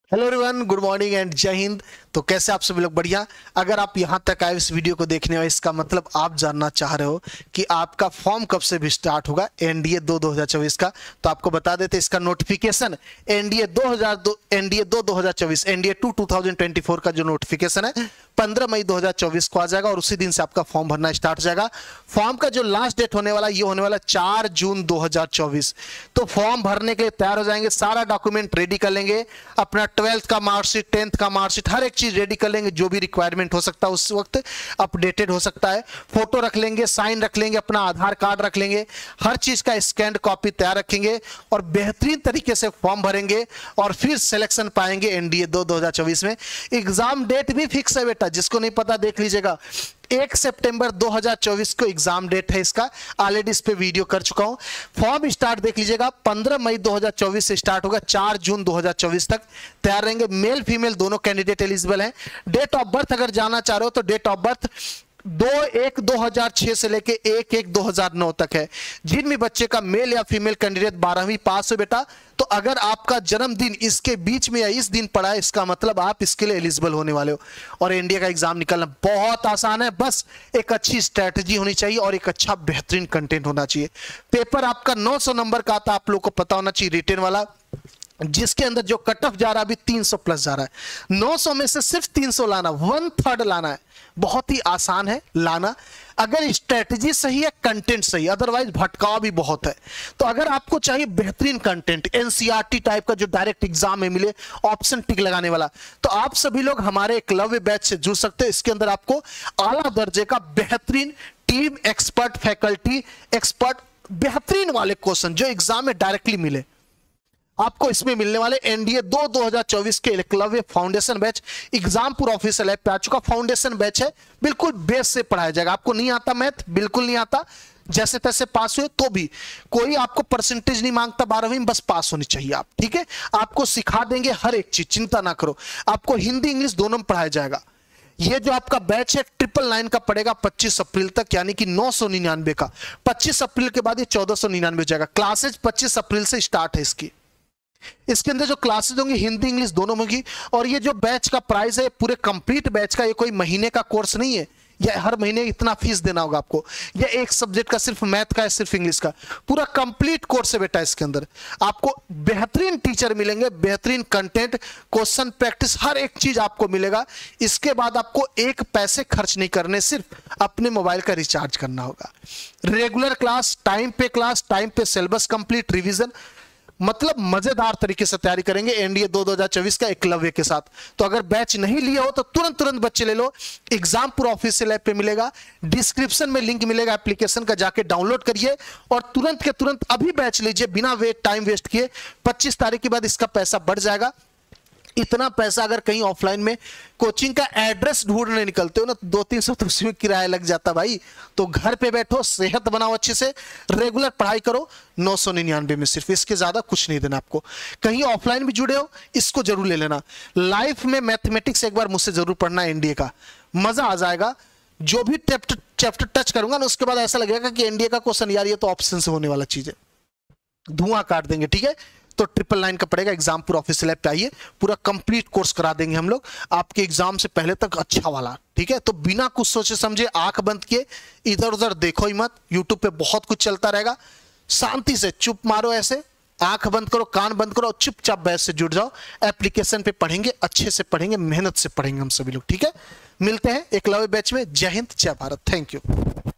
Hello everyone, good morning and जय हिंद। तो कैसे आप सभी लोग? बढ़िया। अगर आप यहां तक आए इस वीडियो को देखने, और इसका मतलब आप जानना चाह रहे हो कि आपका फॉर्म कब से भी स्टार्ट होगा एनडीए 2024 का, तो आपको बता देते इसका नोटिफिकेशन एनडीए 2024 एनडीए 2024 का जो नोटिफिकेशन है 15 मई 2024 को आ जाएगा और उसी दिन से आपका फॉर्म भरना स्टार्ट हो जाएगा। फॉर्म का जो लास्ट डेट होने वाला ये होने वाला 4 जून 2024। तो फॉर्म भरने के लिए तैयार हो जाएंगे, सारा डॉक्यूमेंट रेडी कर लेंगे, अपना 12th का मार्कशीट, 10th का मार्कशीट, हर एक चीज रेडी कर लेंगे। जो भी रिक्वायरमेंट हो सकता है उस वक्त अपडेटेड हो सकता है। फोटो रख लेंगे, साइन रख लेंगे, अपना आधार कार्ड रख लेंगे, हर चीज का स्कैन कॉपी तैयार रखेंगे और बेहतरीन तरीके से फॉर्म भरेंगे और फिर सिलेक्शन पाएंगे एनडीए 2024 में। एग्जाम डेट भी फिक्स है बेटा, जिसको नहीं पता देख लीजिएगा। 1 सितंबर 2024 को एग्जाम डेट है इसका, ऑलरेडी इस पे वीडियो कर चुका हूं। फॉर्म स्टार्ट देख लीजिएगा, 15 मई 2024 से स्टार्ट होगा, 4 जून 2024 तक तैयार रहेंगे। मेल फीमेल दोनों कैंडिडेट एलिजिबल हैं। डेट ऑफ बर्थ अगर जानना चाह रहे हो तो डेट ऑफ बर्थ 2/1/2006 से लेके 1/1/2009 तक है। जिन भी बच्चे का मेल या फीमेल कैंडिडेट 12वीं पास हो बेटा, तो अगर आपका जन्मदिन इसके बीच में या इस दिन पड़ा है, इसका मतलब आप इसके लिए एलिजिबल होने वाले हो। और एनडीए का एग्जाम निकलना बहुत आसान है, बस एक अच्छी स्ट्रेटजी होनी चाहिए और एक अच्छा बेहतरीन कंटेंट होना चाहिए। पेपर आपका 900 नंबर का आता है, आप लोग को पता होना चाहिए, रिटेन वाला, जिसके अंदर जो कट ऑफ जा रहा है अभी 300 प्लस जा रहा है। 900 में से सिर्फ 300 लाना, 1/3 लाना है। बहुत ही आसान है लाना, अगर स्ट्रेटजी सही है, कंटेंट सही, अदरवाइज भटकाव भी बहुत है। तो अगर आपको चाहिए बेहतरीन कंटेंट, एनसीईआरटी टाइप का जो डायरेक्ट एग्जाम में मिले, ऑप्शन टिक लगाने वाला, तो आप सभी लोग हमारे एकलव्य बैच से जुड़ सकते हैं। इसके अंदर आपको आला दर्जे का बेहतरीन टीम, एक्सपर्ट, फैकल्टी एक्सपर्ट, बेहतरीन वाले क्वेश्चन जो एग्जाम में डायरेक्टली मिले आपको इसमें मिलने वाले। एनडीए 2024 के एकलव्य फाउंडेशन बैच एग्जाम पूरा ऑफिशियल ऐप पे आ चुका, फाउंडेशन बैच है, बिल्कुल बेस से पढ़ाया जाएगा। आपको नहीं आता मैथ, बिल्कुल नहीं आता, जैसे तैसे पास हुए तो भी कोई आपको परसेंटेज नहीं मांगता 12वीं में, बस पास होनी चाहिए आप, ठीक है। आपको सिखा देंगे हर एक चीज, चिंता ना करो। आपको हिंदी इंग्लिश दोनों में पढ़ाया जाएगा। ये जो आपका बैच है 999 का पड़ेगा 25 अप्रैल तक, यानी कि 999 का। 25 अप्रैल के बाद ये 1499 हो जाएगा। क्लासेज 25 अप्रैल से स्टार्ट है इसकी। इसके अंदर जो क्लासेस होंगी हिंदी इंग्लिश दोनों में होगी। और ये जो बैच का प्राइस है पूरे कंप्लीट बैच का, ये कोई महीने का कोर्स नहीं है, या हर महीने इतना फीस देना होगा आपको, या एक सब्जेक्ट का सिर्फ मैथ का है, सिर्फ इंग्लिश का, पूरा कंप्लीट कोर्स है बेटा। इसके अंदर आपको बेहतरीन टीचर मिलेंगे, बेहतरीन कंटेंट, क्वेश्चन प्रैक्टिस, हर एक चीज आपको मिलेगा। इसके बाद आपको एक पैसे खर्च नहीं करने, सिर्फ अपने मोबाइल का रिचार्ज करना होगा। रेगुलर क्लास, टाइम पे सिलेबस कंप्लीट, रिविजन, मतलब मजेदार तरीके से तैयारी करेंगे एनडीए 2024 का एकलव्य के साथ। तो अगर बैच नहीं लिया हो तो तुरंत बच्चे ले लो, एग्जाम पूरा ऑफिशियल ऐप पे मिलेगा, डिस्क्रिप्शन में लिंक मिलेगा एप्लीकेशन का, जाके डाउनलोड करिए और तुरंत के तुरंत अभी बैच लीजिए, बिना टाइम वेस्ट किए। 25 तारीख के बाद इसका पैसा बढ़ जाएगा। इतना पैसा अगर कहीं ऑफलाइन में कोचिंग का एड्रेस ढूंढने निकलते हो ना, 200-300 तो उसमें किराया लग जाता भाई। तो घर पे बैठो, सेहत बनाओ अच्छे से, रेगुलर पढ़ाई करो, 999 में सिर्फ, इसके ज्यादा कुछ नहीं देना आपको। कहीं ऑफलाइन भी जुड़े हो, इसको जरूर ले लेना। लाइफ में मैथमेटिक्स एक बार मुझसे जरूर पढ़ना, एनडीए का मजा आ जाएगा। जो भी चैप्टर टच करूंगा ना, उसके बाद ऐसा लगेगा कि एनडीए का क्वेश्चन यार ये तो ऑप्शन से होने वाला चीज है, धुआं काट देंगे, ठीक है। तो 999 का पड़ेगा, एग्जाम पूरा ऑफिशियल ऐप पे आइए, पूरा कंप्लीट कोर्स करा देंगे हम लोग आपके एग्जाम से पहले तक, अच्छा वाला, ठीक है। तो बिना कुछ सोचे समझे, आंख बंद किए, इधर उधर देखो ही मत। यूट्यूब पे बहुत कुछ चलता रहेगा, शांति से चुप मारो, ऐसे आंख बंद करो, कान बंद करो, चुपचाप बैच से जुड़ जाओ। एप्लीकेशन पे पढ़ेंगे, अच्छे से पढ़ेंगे, मेहनत से पढ़ेंगे हम सभी लोग, ठीक है। मिलते हैं एकलव्य बैच में। जय हिंद, जय भारत, थैंक यू।